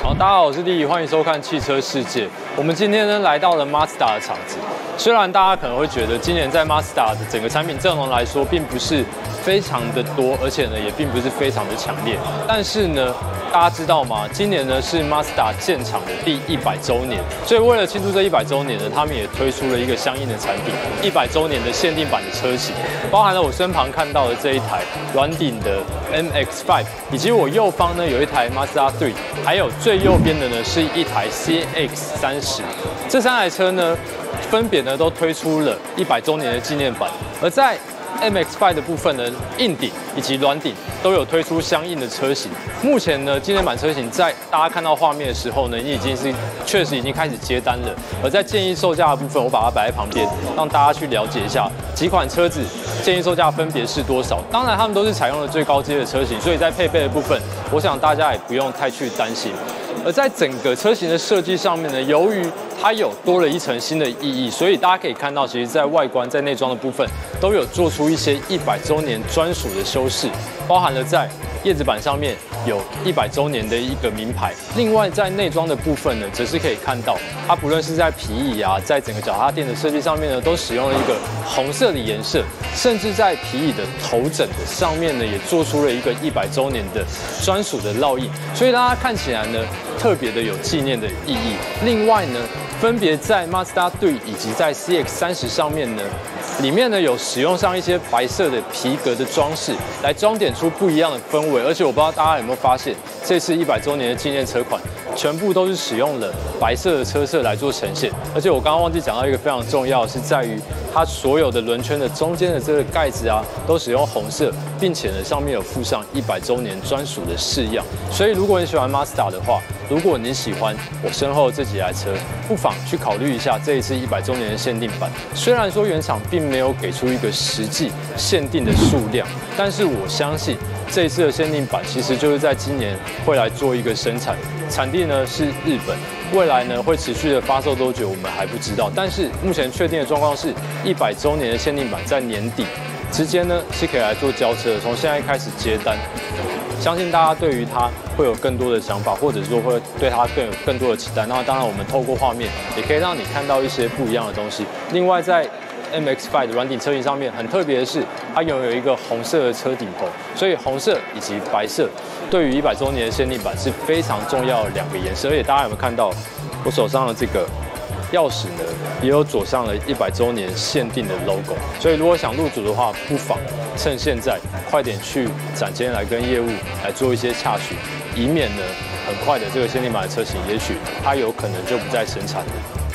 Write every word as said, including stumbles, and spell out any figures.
好，大家好，我是丽，欢迎收看汽车世界。我们今天呢来到了 Mazda 的场子。虽然大家可能会觉得今年在 Mazda 的整个产品阵容来说，并不是非常的多，而且呢也并不是非常的强烈。但是呢，大家知道吗？今年呢是 Mazda 建厂的第一百周年，所以为了庆祝这一百周年呢，他们也推出了一个相应的产品，一百周年的限定版的车型，包含了我身旁看到的这一台软顶的 M X 五，以及我右方呢有一台 Mazda 三，还有最右边的呢是一台 C X 三十。这三台车呢，分别呢都推出了一百周年的纪念版，而在 M X 五 的部分呢，硬顶以及软顶都有推出相应的车型。目前呢，纪念版车型在大家看到画面的时候呢，你已经是确实已经开始接单了。而在建议售价的部分，我把它摆在旁边，让大家去了解一下几款车子建议售价分别是多少。当然，他们都是采用了最高阶的车型，所以在配备的部分，我想大家也不用太去担心。而在整个车型的设计上面呢，由于它有多了一层新的意义，所以大家可以看到，其实在外观、在内装的部分都有做出一些一百周年专属的修饰，包含了在叶子板上面有一百周年的一个名牌。另外，在内装的部分呢，则是可以看到，它不论是在皮椅啊，在整个脚踏垫的设计上面呢，都使用了一个红色的颜色，甚至在皮椅的头枕的上面呢，也做出了一个一百周年的专属的烙印，所以大家看起来呢，特别的有纪念的意义。另外呢，分别在 Mazda 三以及在 C X 三十上面呢，里面呢有使用上一些白色的皮革的装饰，来装点出不一样的氛围。而且我不知道大家有没有发现，这次一百周年的纪念车款，全部都是使用了白色的车色来做呈现。而且我刚刚忘记讲到一个非常重要的是，在于它所有的轮圈的中间的这个盖子啊，都使用红色，并且呢上面有附上一百周年专属的式样。所以如果你喜欢 Mazda 的话，如果你喜欢我身后这几台车，不妨去考虑一下这一次一百周年的限定版。虽然说原厂并没有给出一个实际限定的数量，但是我相信这一次的限定版其实就是在今年会来做一个生产，产地呢是日本。未来呢会持续的发售多久，我们还不知道。但是目前确定的状况是，一百周年的限定版在年底之间呢是可以来做交车的，从现在开始接单。相信大家对于它会有更多的想法，或者说会对它更有更多的期待。那当然，我们透过画面也可以让你看到一些不一样的东西。另外，在 M X 五 的软顶车型上面，很特别的是，它拥有一个红色的车顶棚，所以红色以及白色对于一百周年的限定版是非常重要的两个颜色。而且大家有没有看到我手上的这个钥匙呢，也有左上了一百周年限定的 logo， 所以如果想入主的话，不妨趁现在快点去展间来跟业务来做一些洽询，以免呢很快的这个限定版的车型，也许它有可能就不再生产了。